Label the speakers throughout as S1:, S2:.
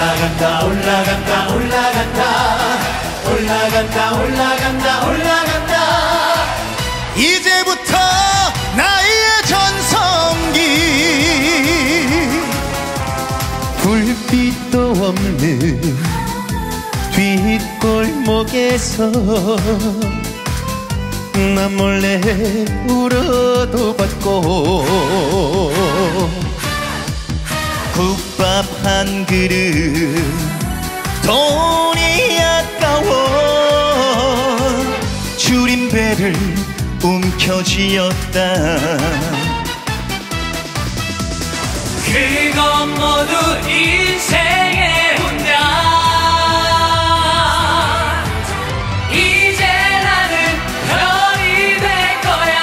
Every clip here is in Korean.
S1: 올라간다 올라간다 올라간다 올라간다 올라간다 올라간다 이제부터 나의 전성기 불빛도 없는 뒷골목에서 나 몰래 울어도 받고 국밥 한 그릇 돈이 아까워 줄임배를 움켜쥐었다
S2: 그건 모두 인생의 훈련 이제 나는 별이 될 거야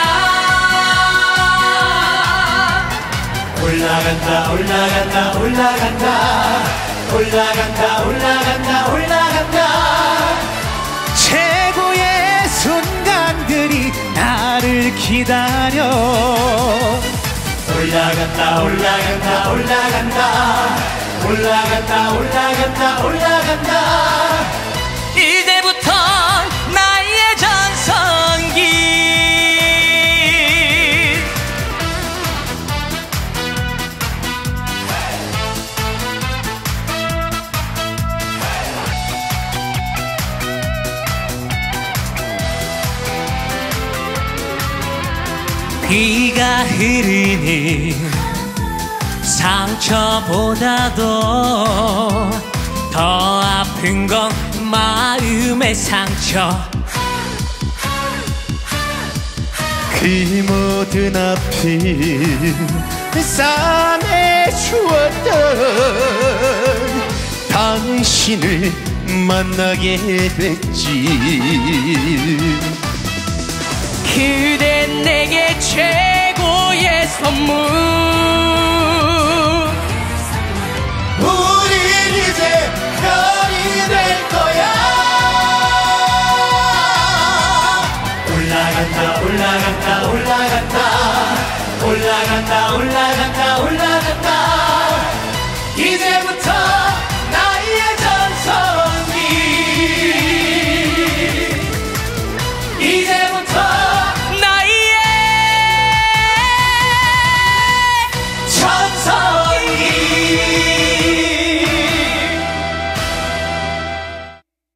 S1: 올라간다 올라간다 올라간다 올라간다 올라간다 올라간다 최고의 순간들이 나를 기다려 올라간다 올라간다 올라간다 올라간다 올라간다 올라간다
S2: 이제부터 나의 전성기 비가 흐르는 상처보다도 더 아픈 건 마음의 상처
S1: 그 모든 아픔 싸매주었던 당신을 만나게 됐지
S2: 그대 내게 최고의 선물
S1: 우린 이제 별이 될 거야 올라간다 올라간다 올라간다 올라간다 올라간다 올라간다